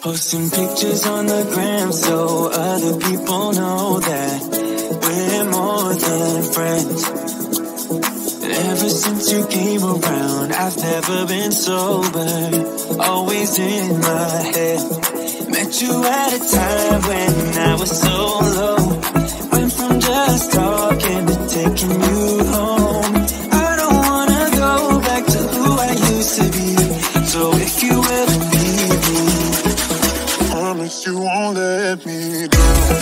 Posting pictures on the gram so other people know that we're more than friends. Ever since you came around, I've never been sober, always in my head. Met you at a time when I was so low, went from just talking to taking you home. I don't wanna go back to who I used to be, so if you ever leave me, promise you won't let me down.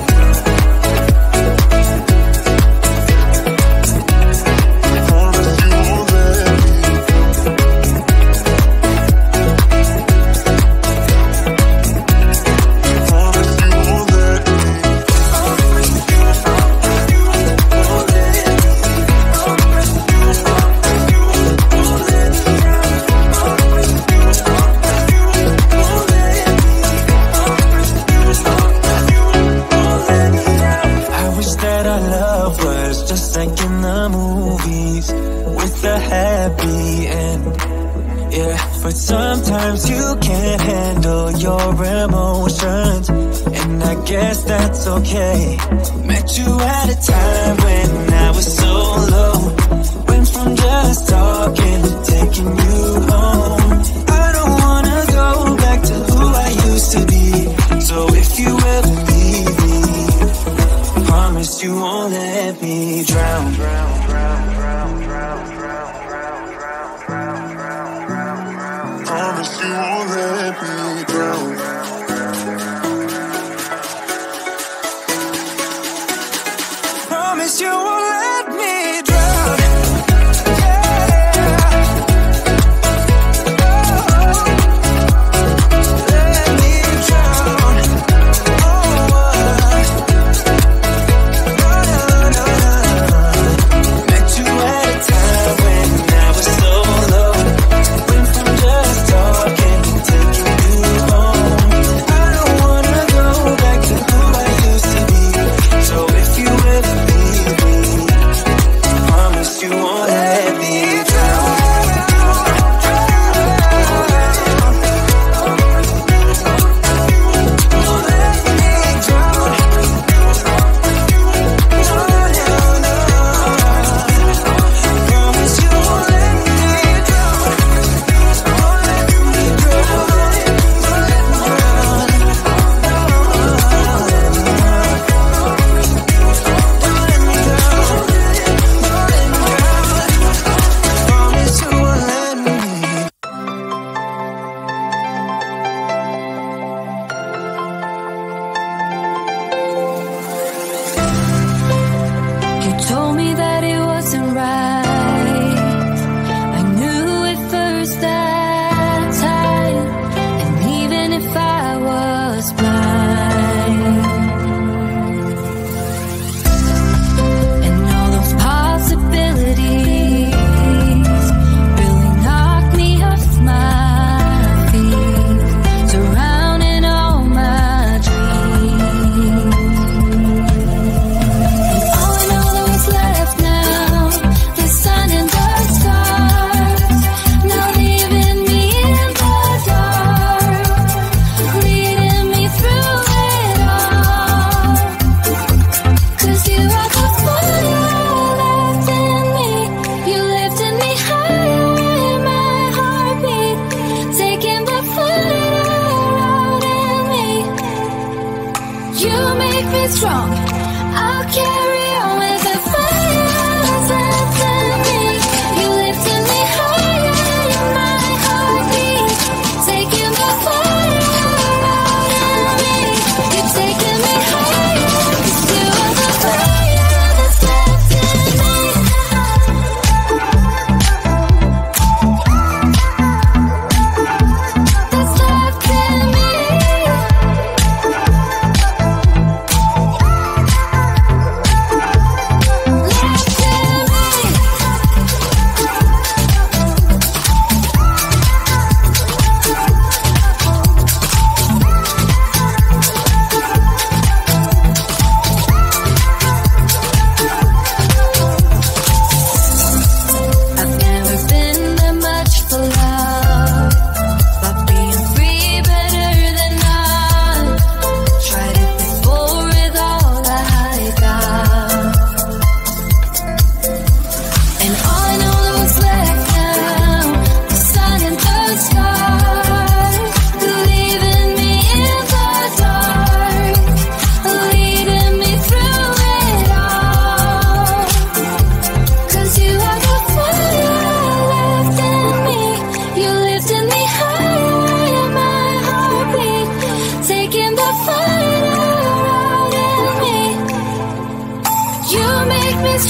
But sometimes you can't handle your emotions, and I guess that's okay. Met you at a time when I was so low, went from just talking to taking you home. I don't wanna go back to who I used to be, so if you ever leave me, promise you won't let me drown. Promise you won't let me drown. Promise you won't let me drown.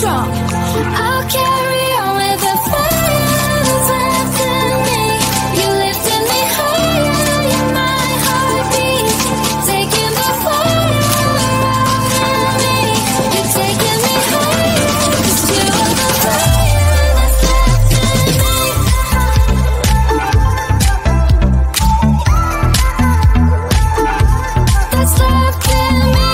strong. I'll carry on with the fire that's left in me. You lifted me higher, you're my heartbeat. Taking the fire out of me. You're taking me higher, 'cause you are the fire that's left in me. That's left in me.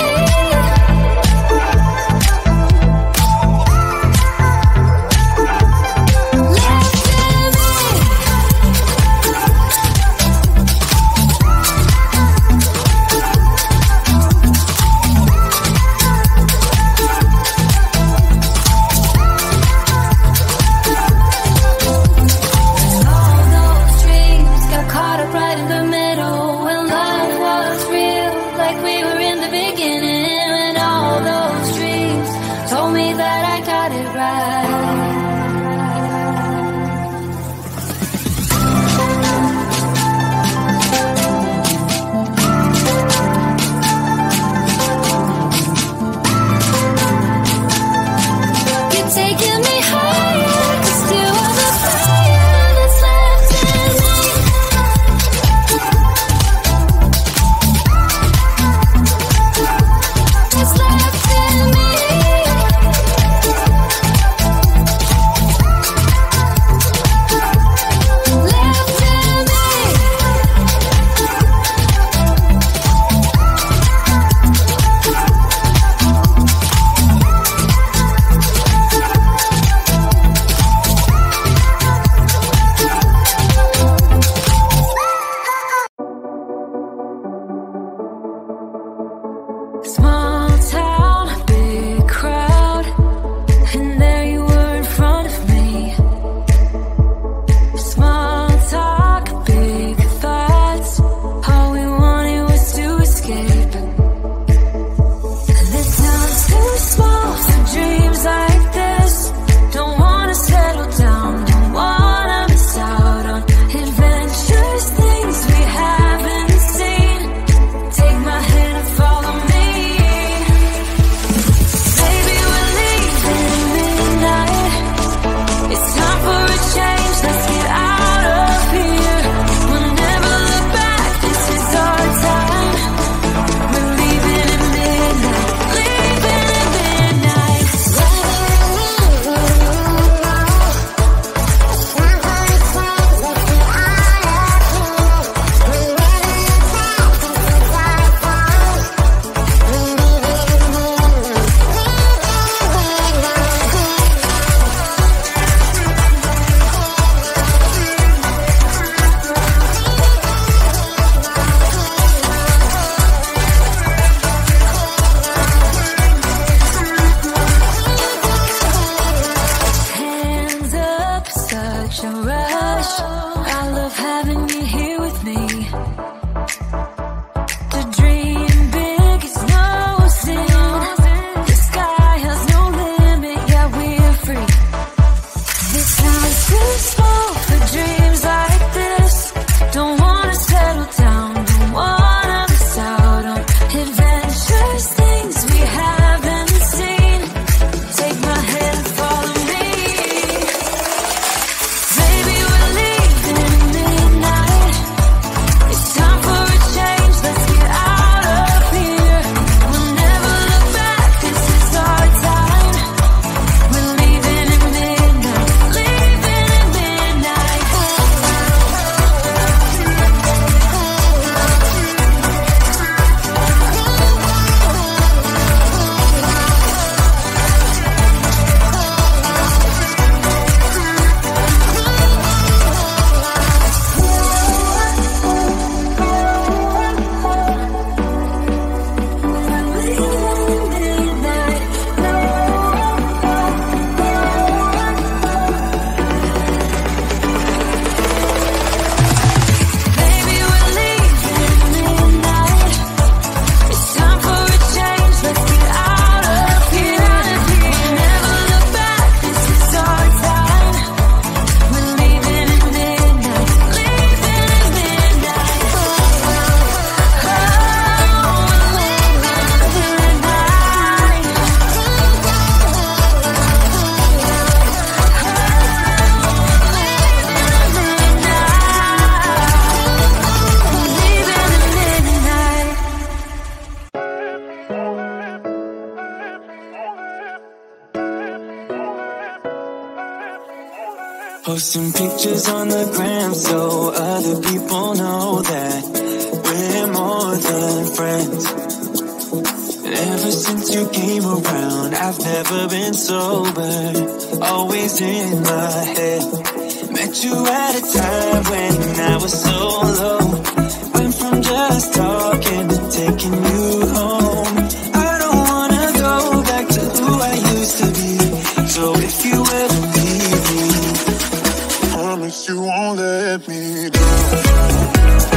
Posting pictures on the gram so other people know that we're more than friends. Ever since you came around, I've never been sober, always in my head. Met you at a time when I was so low. Went from just talking to taking you home. I don't wanna go back to who I used to be. So if you ever leave me, promise you won't let me down.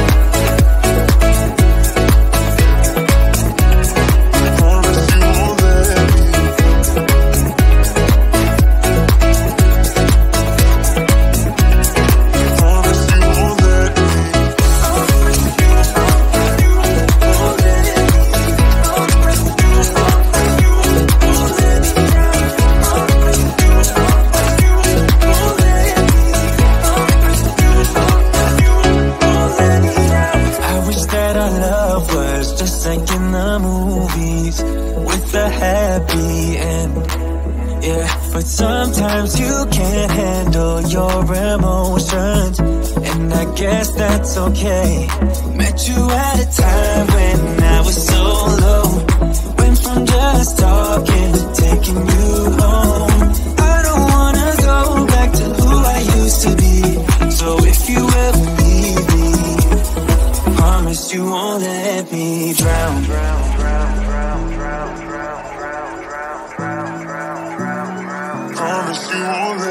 But sometimes you can't handle your emotions, and I guess that's okay. Met you at a time when I was so low. Went from just talking to taking you home. I don't wanna go back to who I used to be. So if you ever leave me, promise you won't let me drown. Promise you won't